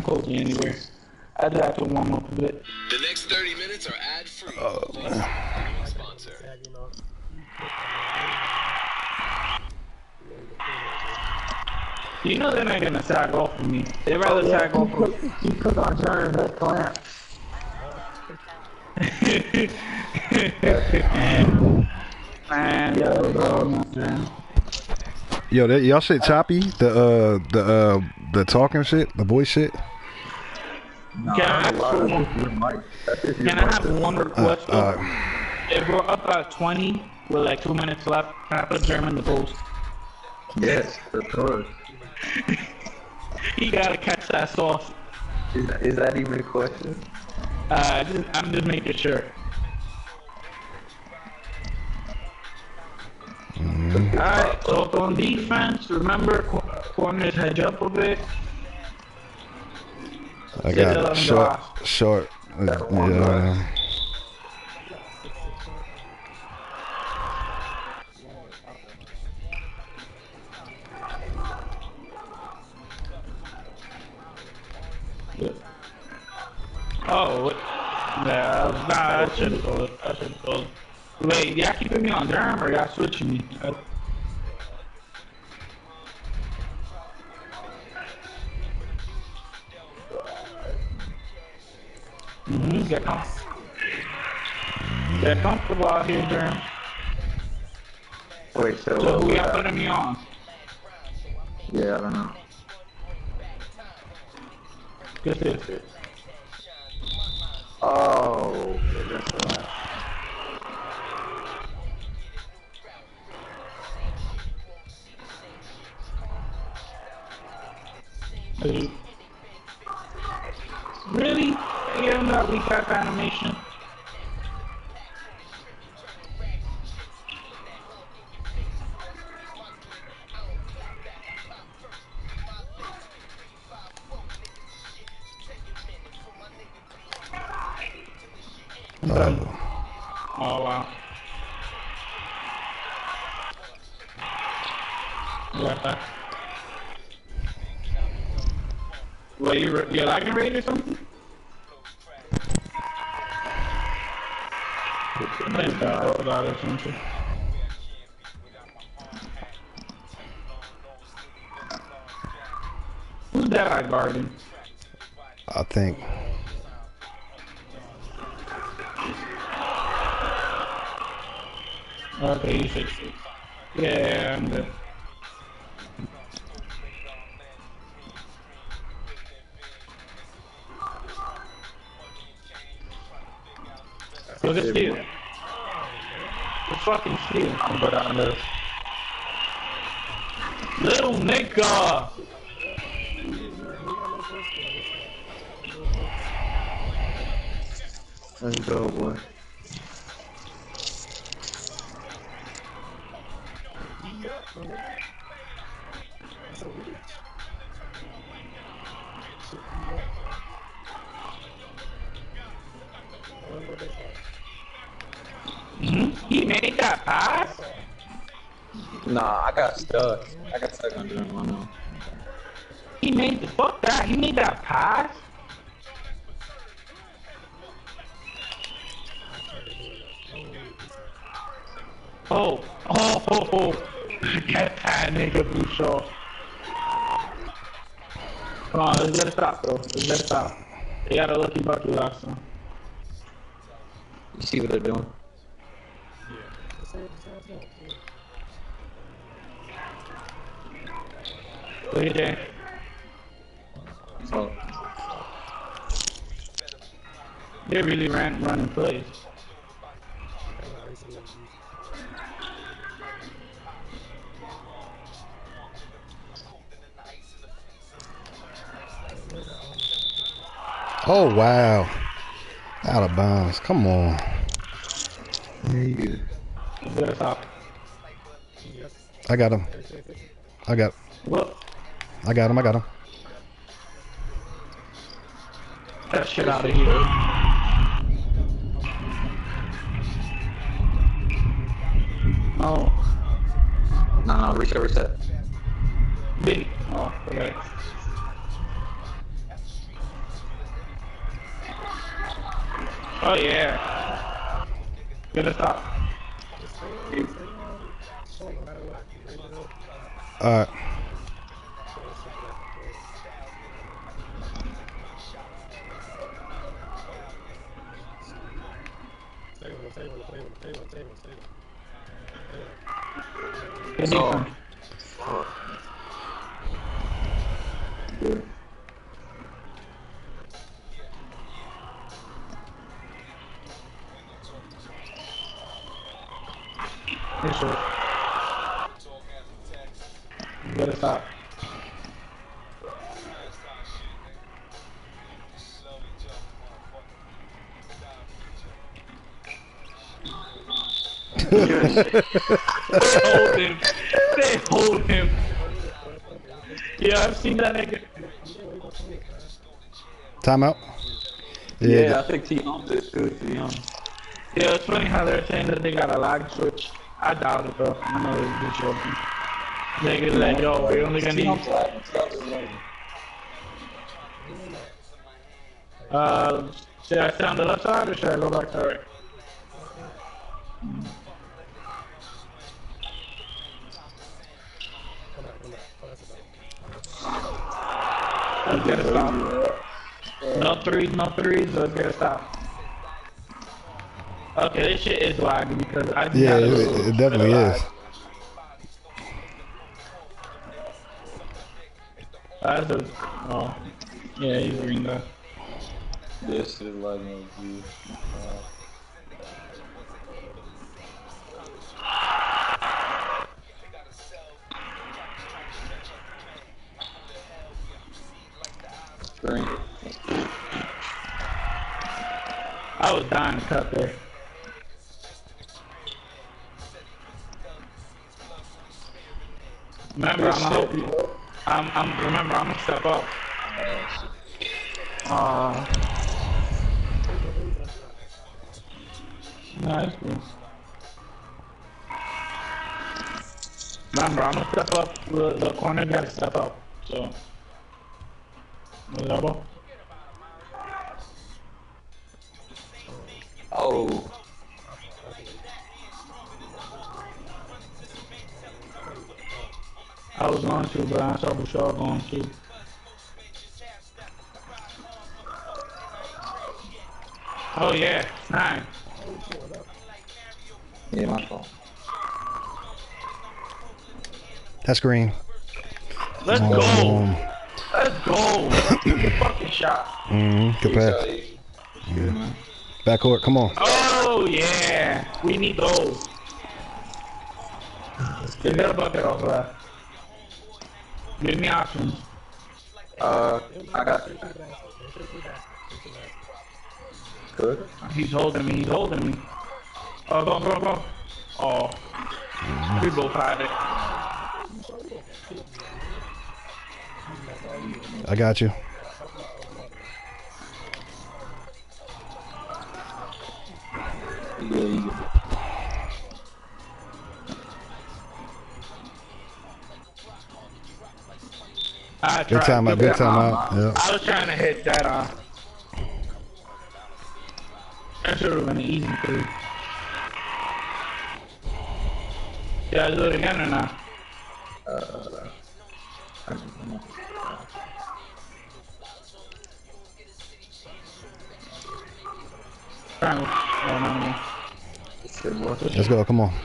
cozy anywhere. I just have to warm up a bit. The next 30 minutes are ad-free. Sponsor. You know they're not gonna sag off of me. They'd rather sag off of me. You put on German that clamp. Man, Yo, y'all shit choppy? The talking shit? The voice shit? Can I have one request? If we're up at 20 with like 2 minutes left, can I put German the post? Yes, of course. He gotta catch that sauce. Is that even a question? I'm just making sure. Alright, so on defense, remember corners hedge up a bit. I got short. Yeah. Oh, yeah, nah, I should've told it. Wait, y'all keeping me on Durham or y'all switching me? Get comfortable out here, Durham. Wait, so who y'all putting me on? Yeah, I don't know. Good it. Oh, that's right. Really? You don't got recap animation? Oh wow. Yeah. What, you're lagging rate or something? Or something. Who's that eye guarding? I think. Okay, you fixed it. Yeah, I'm good. Look at steal. The fucking steal. I'm good on this. Little nigga! Let's go, boy. He made that pass? Nah, I got stuck. I got stuck on doing one. He made the fuck that. He made that pass? Oh. Get that nigga blue short. Come on, let's get a stop though. Let's get a stop. They got a lucky bucket last time. You see what they're doing? Look at that. Oh. They really running plays. Oh wow. Out of bounds. Come on. Yeah. Good stop. I got him. What? I got him. That shit out of here. Oh. No, reset. Big. Oh, okay. Oh yeah. Gonna stop. Alright. Good So, defense. Good shit. Gotta stop. Good shit. They hold him. They hold him. Yeah, I've seen that nigga. Timeout. yeah, I think T-Home did too, to be honest. Yeah, it's funny how they're saying that they got a lag switch. I doubt it though. I know they're just joking. Niggas like, yo, we're only gonna T-Home's use. lagging, so it's Should I stay on the left side or should I go back to the right? Let's get a stop. No threes, no threes. Let's get a stop. Okay, this shit is lagging because I just Yeah, got it definitely is. That's a, oh, yeah, he's green though. This is lagging. Green. I was dying to cut there. Remember, I'm gonna help you. Remember, I'm gonna step up. Nice. Remember, I'm gonna step up. The corner gotta step up. So, double. Oh. I was going to, but I saw Bouchard going to. Oh yeah, nice. Yeah, my fault. That's green. Let's go. Let's go. Good fucking shot. Good pass. Yeah. Backcourt, come on. Oh yeah, we need those. Get that bucket off that. Give me options. I got you. Good. He's holding me. He's holding me. Oh, go, go, go. Oh, we both had it. I got you. Yeah. Good time out. Good time out. Yeah. I was trying to hit that. That should have been an easy three. Yeah, do it again or not? Triangle. Oh, no. Let's go. Come on.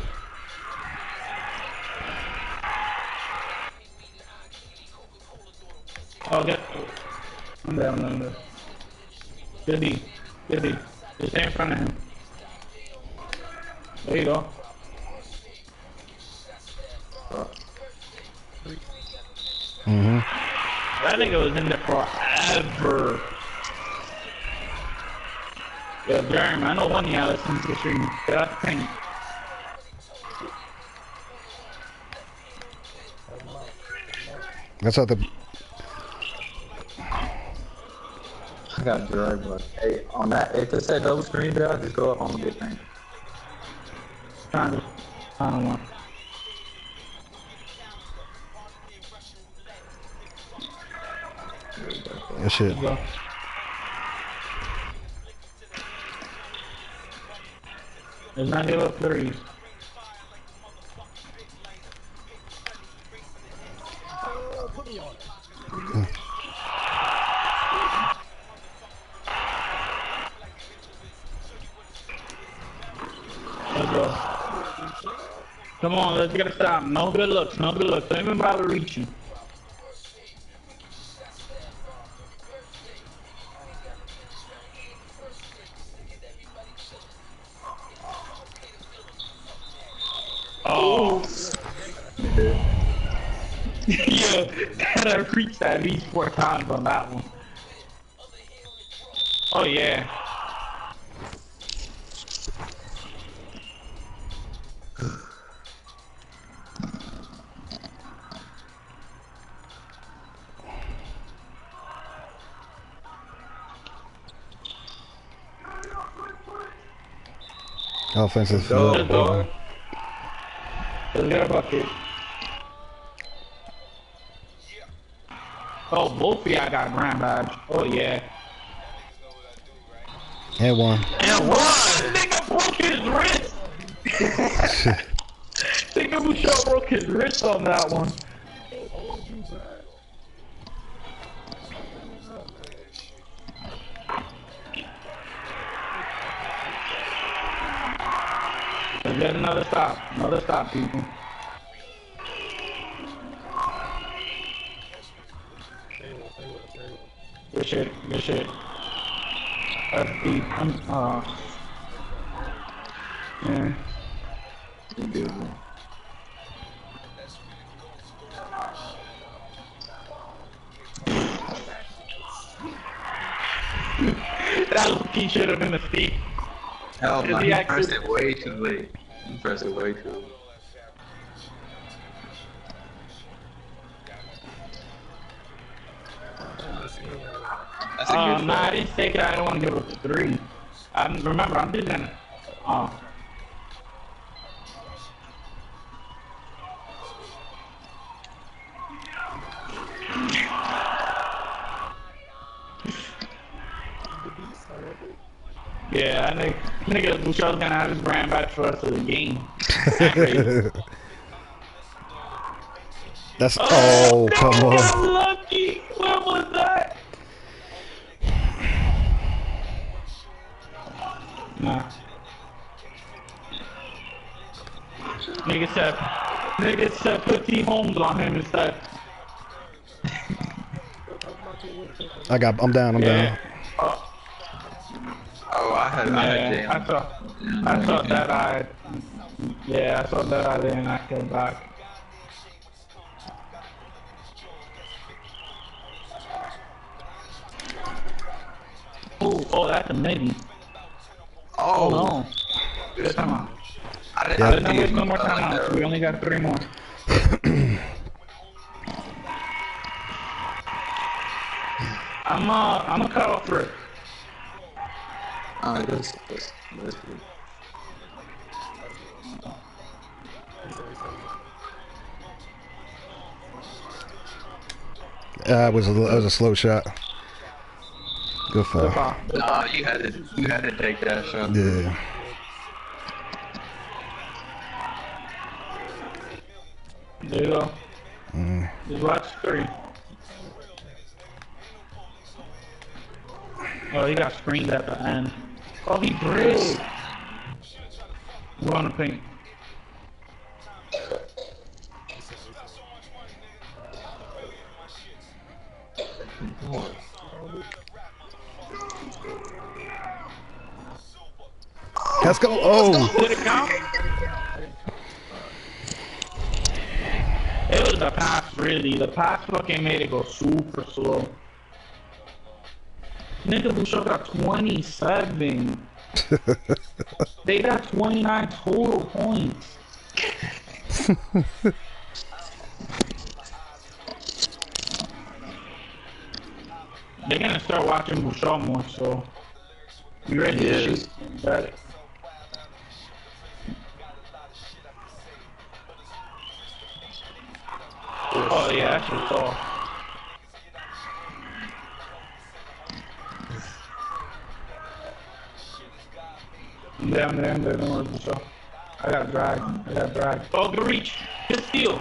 Oh, get. I'm down, I'm down. Good D. Good D. Just stay in front of him. There you go. That nigga was in there forever. Yo, Jeremy, I know one of y'all listens to the stream. Get out the paint. That's out the. I got dry, but hey, on that, if it said double screen, bro, just go up on the big thing. Triangle. I don't want. That shit. Go. Let's not give up threes. Let's go. Come on, let's get a stop. No good looks, no good looks. Don't even bother reaching. Oh. Yeah, gotta reach that at least 4 times on that one. Oh yeah. Offensive. Let's go. Let's get a bucket. Oh, both of y'all got grand badge. Oh yeah. And one. And one! Nigga broke his wrist! Nigga Bouchard broke his wrist on that one. Let's get another stop. Another stop, people. Good shit. Good shit. That's deep. Yeah. That he should have been a steep. Hell no, He he actually- pressed it way too late. He pressed it way too late. That's a good Nah, I shot. didn't take it. I don't want to give it a 3. Remember, I'm just gonna. Yeah, I think nigga Bouchard's gonna have his brand back for us of the game. That's oh come I got on. lucky. What was that? Nah. Nigga said put T Holmes on him instead. I'm down. Yeah. Oh, I had Yeah, I Jalen. thought that I didn't knock him back. Oh, that's a midi. Oh, No. Good time out. I didn't, Yeah. I Let's didn't not think waste it no more was time like out. that. We only got 3 more. I'm gonna cut off for it. That's good. It was a slow shot. Good foul. Nah, you had to take that shot. Yeah. There you go. Just watch 3. Oh, he got screened at the end. Oh, he bridged. We're on the paint. Let's go. Oh. Did it count? It was the pass, really. The pass fucking made it go super slow. Nigga Bouchard got 27. They got 29 total points. They're gonna start watching Bouchard more, so you ready to shoot? Got it. Oh yeah, that's your call. Yeah, I'm there. Don't worry for sure. I got drag. Oh, good reach. Good steal.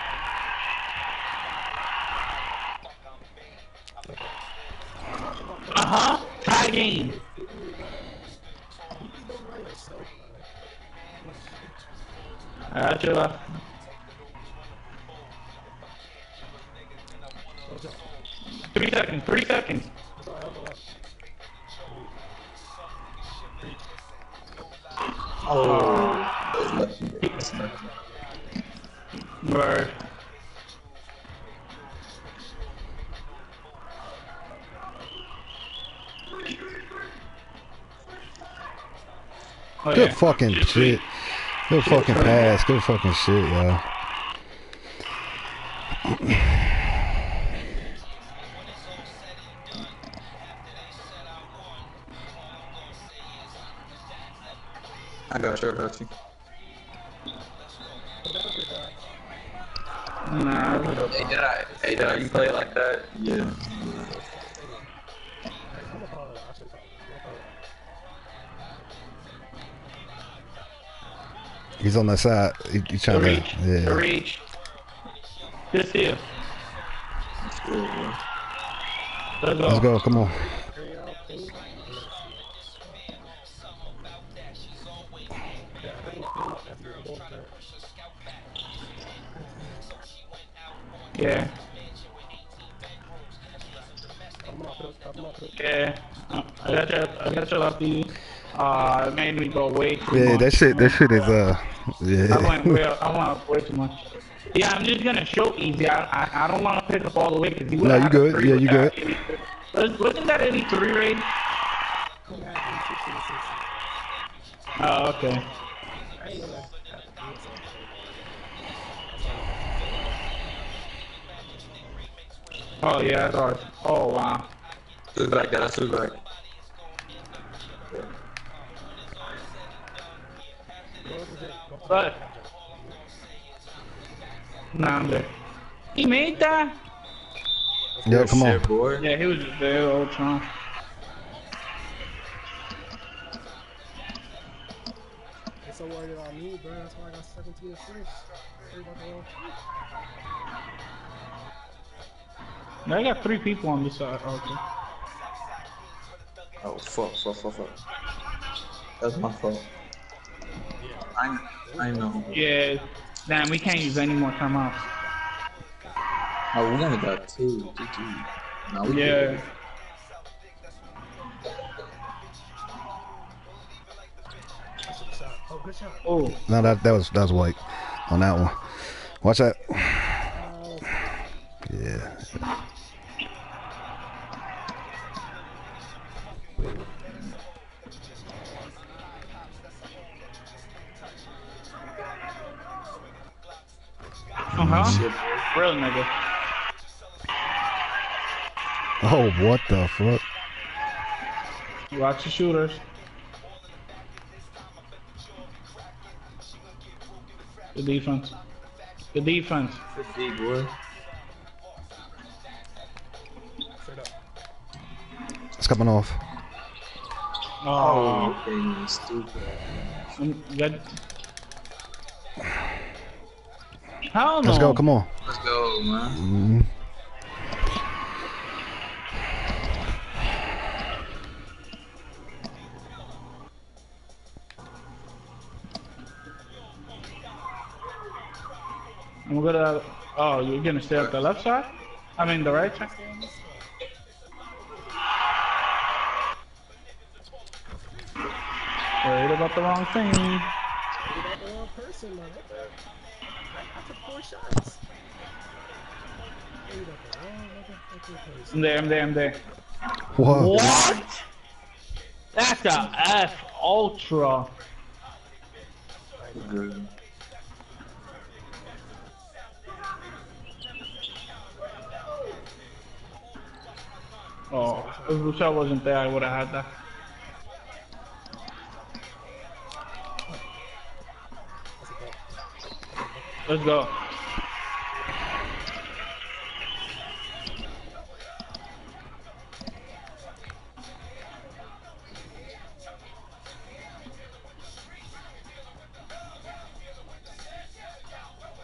Tie game. I got you left. Three seconds. Oh. Word. Oh, Good yeah. fucking Just shit. Good fucking sweet. pass. Good fucking shit, y'all. I got you. Nah, Hey, did you play it like that? Yeah. He's on that side. He trying to, the yeah. reach. Good steal. Let's go. Let's go. Come on. Yeah. Yeah. I got you lefty. It made me go way too Yeah, much. that shit is yeah. I went way too much. Yeah, I'm just gonna show easy. I don't want to pick up all the way because he would No, have you had a good. three Yeah, with you that good. 83. Wasn't that 83 raid? Oh, okay. Oh yeah, that's ours. Oh wow. Look back, guys. Look back. But nah, I'm there. He made that? Yeah, come on. Shit, boy. Yeah, he was just there, Ultron. They're so worried about me, bro. That's why I got 17 assists. Worried about the wrong shit. I got 3 people on this side. Okay. Oh, fuck. That's my fault. I know. Yeah. Damn, we can't use any more timeouts. Oh, we only got 2. GG. No, we Yeah. good. That's a good shot. Oh, good shot. Oh. No, that was white on that one. Watch that. Yeah. Real nigga. Oh, what the fuck? Watch the shooters. The defense. The defense. Big boy. Straight up. It's coming off. Oh. Okay, stupid. Good. Hell no. Let's go. Come on. Let's go, man. I'm gonna. Oh, you're gonna stay up the left side? I mean the right side. Worried about the wrong thing. You got the wrong person, man. What the? I took 4 shots. You got the wrong motherfucking person. I'm there. What? What? That's a F Ultra. Good. Oh, if Rousseau wasn't there, I would have had that. Let's go.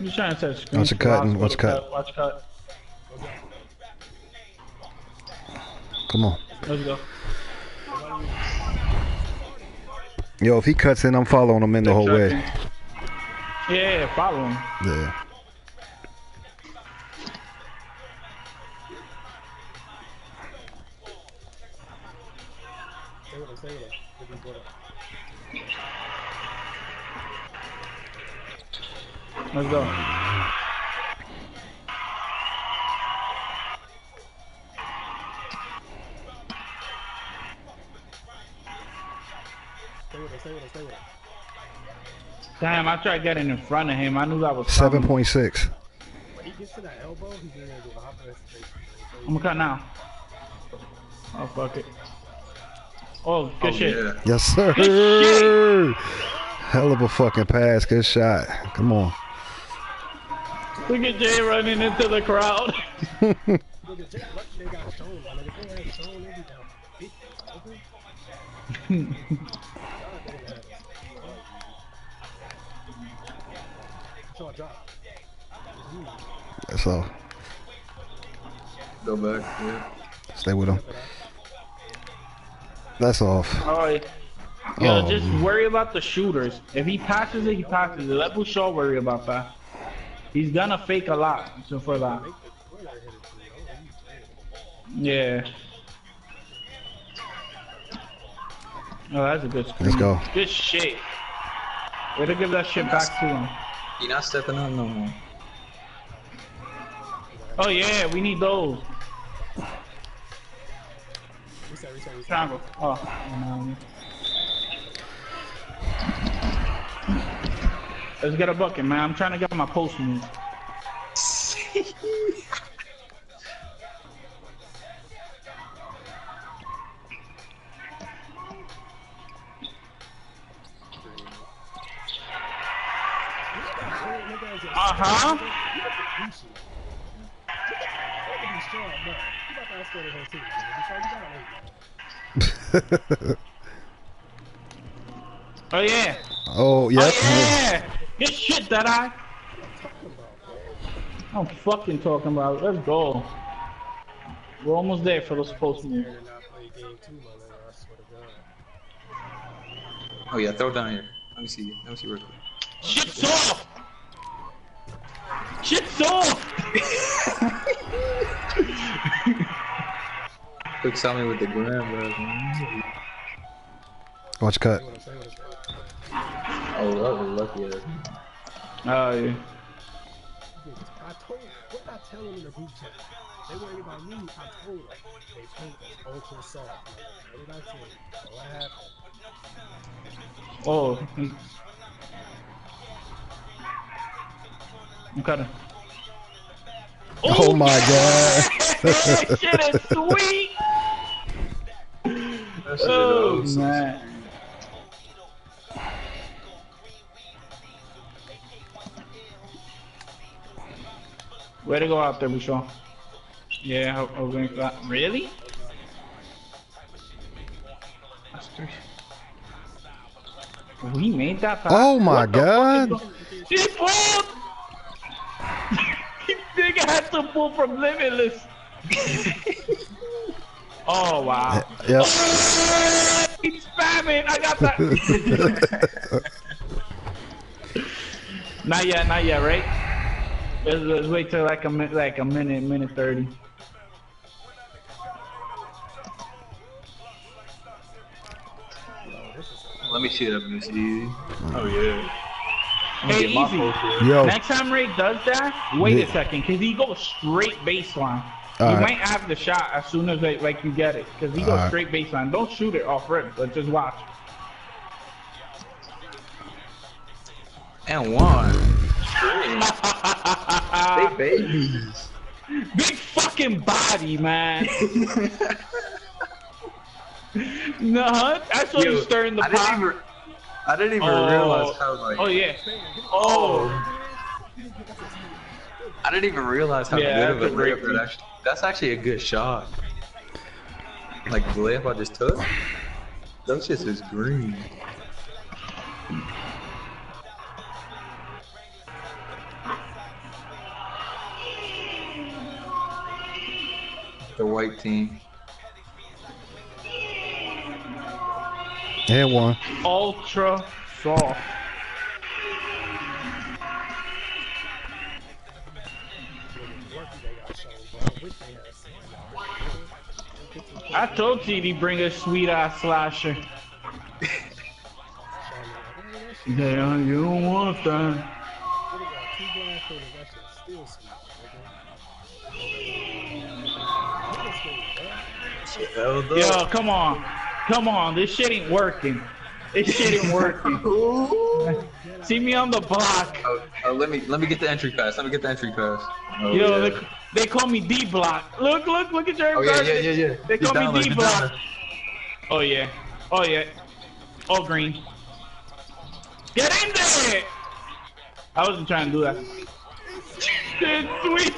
You trying to set a screen? Watch it cutting. Watch it cut. Watch cut. Come on. Let's go. Yo, if he cuts in, I'm following him in the whole way. Yeah, follow him. Yeah. Stay with him, stay with him. Give him good. Let's go. Stay with him, stay with him, stay with him. Damn, I tried getting in front of him. I knew that was coming. 7.6. When he gets to that elbow, he's gonna do a hop press. I'm gonna cut now. Oh, fuck it. Oh, good shit. Yeah. Yes, sir. Good Hell of a fucking pass. Good shot. Come on. Look at Jay running into the crowd. Look at Jay, what they got shown, man. If they had shown, they'd be down 50. Okay? So I dropped. That's all. Go back. Yeah. Stay with him. That's off. Oh, yeah. Yo, Oh. just worry about the shooters. If he passes it, he passes it. Let Bouchard worry about that. He's gonna fake a lot so for that. Yeah. Oh, that's a good screen. Let's go. Good shit. Way to give that shit back to him. He not stepping up no more. Oh yeah, we need those. Reset. Triangle. Oh, no. Let's get a bucket, man. I'm trying to get my post move. Uh-huh. Oh yeah. Oh, yep. Oh yeah. Good shit, that eye. I'm fucking talking about. Let's go. We're almost there for those post moves. Oh yeah, throw it down here. Let me see. Let me see real quick. Shit's off. Shit's off. Quick saw me with the gram, bro. Watch cut. Oh, that was lucky. Oh yeah. What I tell them in the group chat? They worry about me. I told them they paint ultra soft. What did I tell you? What happened? Oh. I'm cutting. Oh my god. That shit is sweet. Oh man. Way to go out there, Bouchard. Yeah, I was going for that. Really? That's three. We made that pass? Oh my What the fuck god. is going- He pulled! Nigga had to pull from Limitless. Oh wow. Yep. He's spamming. I got that. Not yet, right? Let's wait till like a minute 30. Let me see that. Let me see. Oh yeah. Hey, easy. Yo. Next time Ray does that, wait a second, cause he goes straight baseline. You Alright. might have the shot as soon as like you get it, cause he goes Alright. straight baseline. Don't shoot it off rip, but just watch. And one. They babies. Big fucking body, man. No, I saw you stirring the pot. I didn't even realize how like. Oh yeah. Oh. I didn't even realize how Yeah, good of a that's a great layup that actually. That's actually a good shot. Like the layup I just took. Those shits is green. The white team. And one. Ultra soft. I told TD bring a sweet ass slasher. Yeah, you don't want that. Yo, come on. Come on, this shit ain't working. This shit ain't working. See me on the block. Oh, let me get the entry pass. Let me get the entry pass. Oh, Yo, yeah. they call me D block. Look at your Oh yeah. They He's call down me there, D he's block. down there. Oh yeah. Oh yeah. Oh green. Get in there! I wasn't trying to do that. Shit, sweet.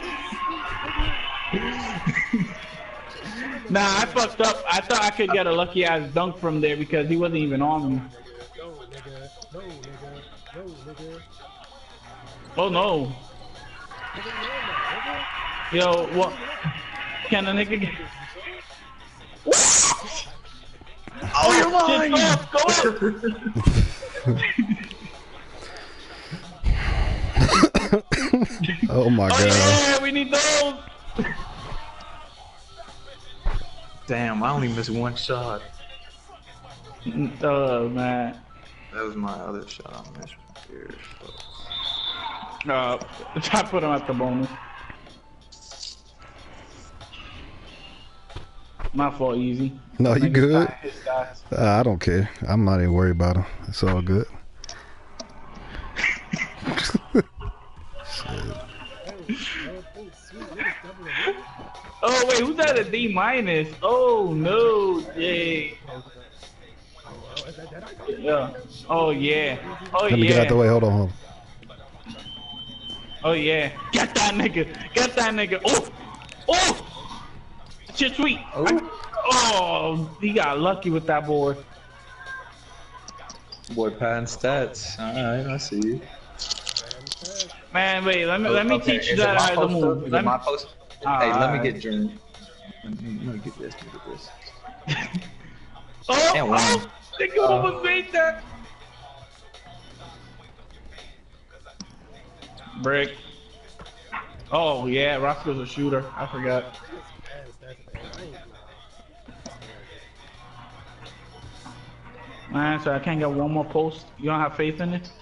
Nah, I fucked up. I thought I could get a lucky ass dunk from there because he wasn't even on me. Oh no. Yo, what? Can a nigga get? Oh, you're lying! Go up! Oh my Oh god. yeah, we need those! Damn, I only missed one shot. Oh man. That was my other shot. I missed here. Try to put him at the bonus. My fault, easy. No, you good. His guys. I don't care. I'm not even worried about him. It's all good. Oh wait, who's at a D minus? Oh no, Jay. Yeah. Oh yeah. Oh Let me yeah. get out the way. Hold on. Hold on. Oh yeah. Get that nigga. Get that nigga. Oh. Oh. Shit sweet. Oh, he got lucky with that board. Boy, patent stats. Alright, I see you. Man, wait. Let me Okay, teach you is it that my how to post move. up? Is it Let me. my post? Hey, let me Alright. get Jordan. Let me get this. Let me get this. Oh, And one. oh, nigga almost made that. Brick. Oh yeah, Roscoe's a shooter. I forgot. Man, so I can't get one more post. You don't have faith in it?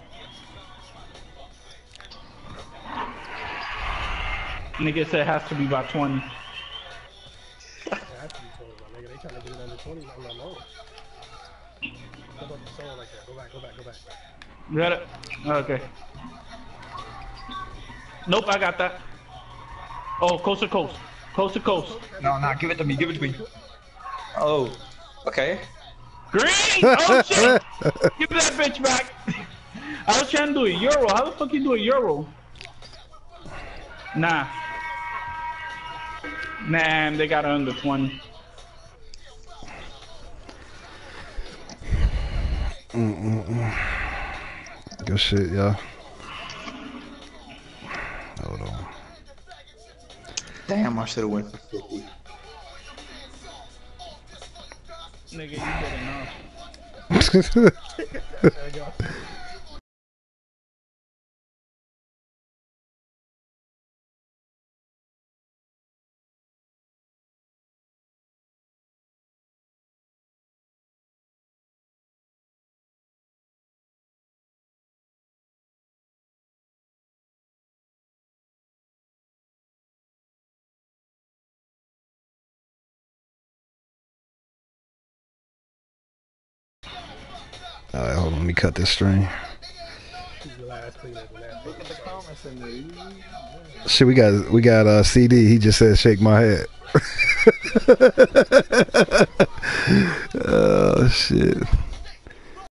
Nigga said it has to be by 20. You got it? Okay. Nope, I got that. Oh, coast to coast. Coast to coast. No, give it to me. Give it to me. Oh, okay. Green! Oh shit! Give me that bitch back! I was trying to do a Euro. How the fuck you do a Euro? Nah. Man, they got under 20. Good shit, y'all. Hold on. Damn, I should have went for 50. Nigga, you good enough. Alright, hold on. Let me cut this string. Shit, we got CD. He just said shake my head. Oh shit.